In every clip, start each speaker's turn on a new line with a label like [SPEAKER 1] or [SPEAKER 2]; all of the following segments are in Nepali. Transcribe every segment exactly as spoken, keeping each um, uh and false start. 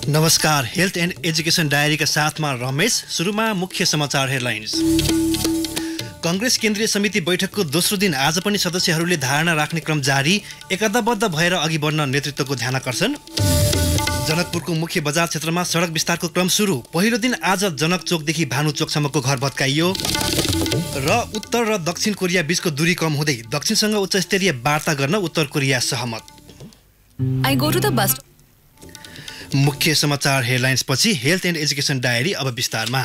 [SPEAKER 1] नमस्कार, हेल्थ एन्ड एजुकेसन डायरीका साथमा रमेश। सुरुमा मुख्य समाचार हेडलाइन्स। कांग्रेस केन्द्रीय समिति बैठकको दोस्रो दिन आज पनि सदस्यहरूले धारणा राख्ने क्रम जारी। एकताबद्ध भएर अघि बढ्न नेतृत्वको ध्यानाकर्षण। जनकपुरको मुख्य बजार क्षेत्रमा सडक विस्तारको क्रम सुरु। पहिलो दिन आज जनक चोकदेखि भानु चोकसम्मको घर भत्काइयो। र उत्तर र दक्षिण कोरिया बीचको दूरी कम हुँदै दक्षिणसँग उच्चस्तरीय वार्ता गर्न उत्तर कोरिया सहमत।
[SPEAKER 2] I go to the bus.
[SPEAKER 1] मुख्य समाचार हेडलाइन्स पछि हेल्थ एन्ड एजुकेसन डायरी अब विस्तारमा।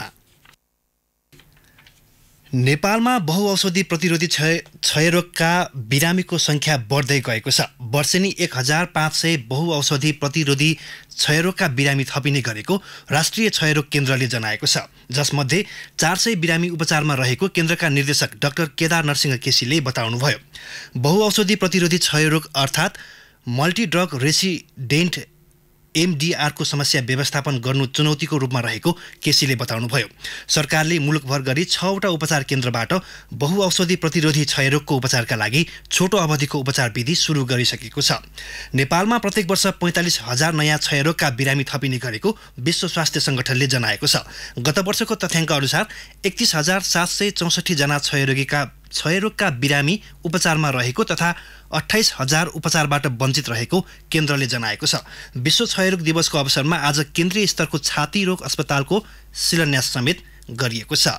[SPEAKER 1] नेपालमा बहुऔषधि प्रतिरोधी क्षय क्षयरोगका बिरामीको संख्या बढ्दै गएको छ। वर्षेनी एक हजार पाँच सय बहुऔषधि प्रतिरोधी क्षयरोगका बिरामी थपिने गरेको राष्ट्रिय क्षयरोग केन्द्रले जनाएको छ, जसमध्ये चार सय बिरामी उपचारमा रहेको केन्द्रका निर्देशक डाक्टर केदार नरसिंह केसीले बताउनुभयो। बहुऔषधि प्रतिरोधी क्षयरोग अर्थात् मल्टिड्रग रेसिडेन्ट एमडीआर को समस्या व्यवस्थापन गर्नु चुनौतीको रूपमा रहेको केसीले बताउनुभयो। सरकारले मुलुकभर गरी छवटा उपचार केन्द्रबाट बहुऔषधि प्रतिरोधी क्षयरोगको उपचारका लागि छोटो अवधिको उपचार विधि सुरु गरिसकेको छ। नेपालमा प्रत्येक वर्ष पैँतालिस हजार नयाँ क्षयरोगका बिरामी थपिने गरेको विश्व स्वास्थ्य संगठनले जनाएको छ। गत वर्षको तथ्याङ्क अनुसार एकतीस हजार सात सय चौसठी जना क्षयरोगीका क्षयरोगका बिरामी उपचारमा रहेको तथा अट्ठाइस हजार उपचारबाट वञ्चित रहेको केन्द्रले जनाएको छ। विश्व क्षयरोग दिवसको अवसरमा आज केन्द्रीय स्तरको छाती रोग अस्पतालको शिलान्यास समेत गरिएको छ।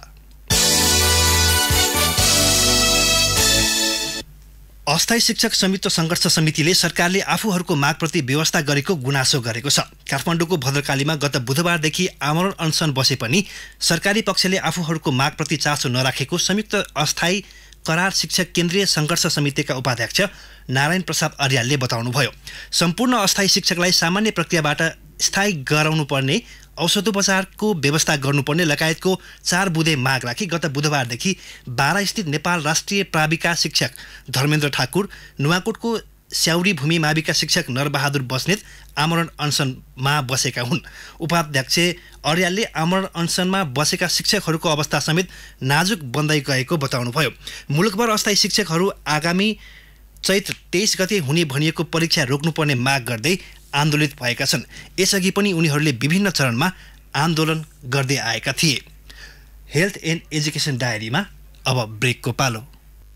[SPEAKER 1] अस्थायी शिक्षक संयुक्त संघर्ष समितिले सरकारले आफूहरूको मागप्रति व्यवस्था गरेको गुनासो गरेको छ। काठमाडौँको भद्रकालीमा गत बुधबारदेखि आमरण अनसन बसे पनि सरकारी पक्षले आफूहरूको मागप्रति चासो नराखेको संयुक्त अस्थायी करार शिक्षक केन्द्रीय संघर्ष समितिका उपाध्यक्ष नारायण प्रसाद अर्यालले बताउनुभयो। सम्पूर्ण अस्थायी शिक्षकलाई सामान्य प्रक्रियाबाट स्थायी गराउनुपर्ने, औषधोपचारको व्यवस्था गर्नुपर्ने लगायतको चार बुँदे माग राखी गत बुधबारदेखि बारा स्थित नेपाल राष्ट्रिय प्राविका शिक्षक धर्मेन्द्र ठाकुर, नुवाकोटको स्याउरी भूमि माविका शिक्षक नरबहादुर बस्नेत आमरण अनसनमा बसेका हुन्। उपाध्यक्ष अर्यालले आमरण अनसनमा बसेका शिक्षकहरूको अवस्था समेत नाजुक बन्दै गएको बताउनुभयो। मुलुकभर अस्थायी शिक्षकहरू आगामी चैत्र तेइस गते हुने भनिएको परीक्षा रोक्नुपर्ने माग गर्दै आन्दोलित भएका छन्। यसअघि पनि उनीहरूले विभिन्न चरणमा आन्दोलन गर्दै आएका थिए। हेल्थ एन्ड एजुकेसन डायरीमा अब ब्रेकको पालो।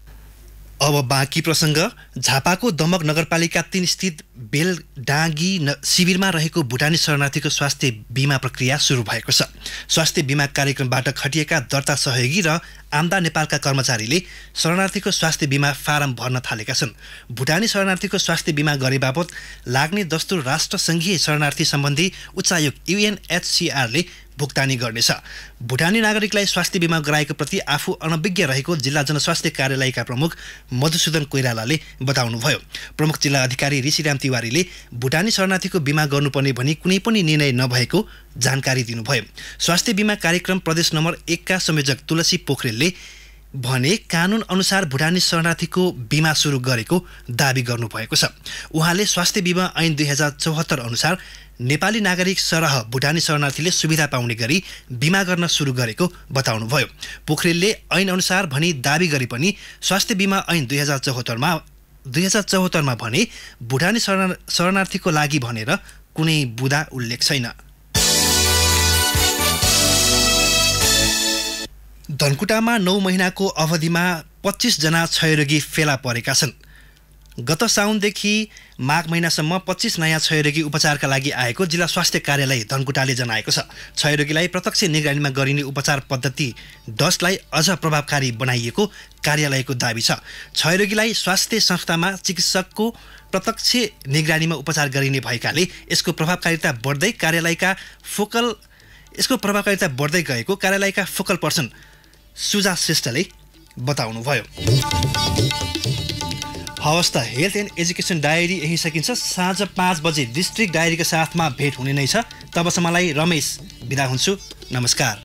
[SPEAKER 1] अब बाँकी प्रसङ्ग। झापाको दमक नगरपालिका तीन स्थित बेलडाँगी शिविरमा रहेको भुटानी शरणार्थीको स्वास्थ्य बिमा प्रक्रिया सुरु भएको छ। स्वास्थ्य बिमा कार्यक्रमबाट खटिएका दर्ता सहयोगी र आम्दा नेपालका कर्मचारीले शरणार्थीको स्वास्थ्य बिमा फारम भर्न थालेका छन्। भुटानी शरणार्थीको स्वास्थ्य बिमा गरे बापत लाग्ने दस्तुर राष्ट्र सङ्घीय शरणार्थी सम्बन्धी उच्चायोग युएनएचसिआरले भुक्तानी गर्नेछ। भुटानी नागरिकलाई स्वास्थ्य बिमा गराएको प्रति आफू अनभिज्ञ रहेको जिल्ला जनस्वास्थ्य कार्यालयका प्रमुख मधुसूदन कोइरालाले बताउनुभयो। प्रमुख जिल्ला अधिकारी ऋषिराम तिवारीले भुटानी शरणार्थीको बिमा गर्नुपर्ने भनी कुनै पनि निर्णय नभएको जानकारी दिनुभयो। स्वास्थ्य बिमा कार्यक्रम प्रदेश नम्बर एकका संयोजक तुलसी पोखरेलले भने कानुन अनुसार भुटानी शरणार्थीको बिमा सुरु गरेको दावी गर्नुभएको छ। उहाँले स्वास्थ्य बिमा ऐन दुई हजार चौहत्तर अनुसार नेपाली नागरिक सरह भुटानी शरणार्थीले सुविधा पाउने गरी बिमा गर्न सुरु गरेको बताउनुभयो। पोखरेलले ऐन अनुसार भनी दावी गरे पनि स्वास्थ्य बिमा ऐन दुई हजार चौहत्तरमा दुई हजार चौहत्तरमा भने भुटानी शरणा शरणार्थीको लागि भनेर कुनै बुदा उल्लेख छैन। धनकुटामा नौ महिनाको अवधिमा पच्चीस जना क्षयरोगी फेला परेका छन्। गत साउनदेखि माघ महिनासम्म पच्चीस नयाँ क्षयरोगी उपचारका लागि आएको जिल्ला स्वास्थ्य कार्यालय धनकुटाले जनाएको छ। क्षयरोगीलाई प्रत्यक्ष निगरानीमा गरिने उपचार पद्धति दसलाई अझ प्रभावकारी बनाइएको कार्यालयको दावी छ। क्षयरोगीलाई स्वास्थ्य संस्थामा चिकित्सकको प्रत्यक्ष निगरानीमा उपचार गरिने भएकाले यसको प्रभावकारिता बढ्दै कार्यालयका फोकल यसको प्रभावकारिता बढ्दै गएको कार्यालयका फोकल पर्सन सुजा श्रेष्ठले बताउनुभयो। हवस् त, हेल्थ एन्ड एजुकेसन डायरी यही सकिन्छ। साँझ पाँच बजे डिस्ट्रिक्ट डायरीका साथमा भेट हुने नै छ। तबसम्मलाई रमेश बिदा हुन्छु। नमस्कार।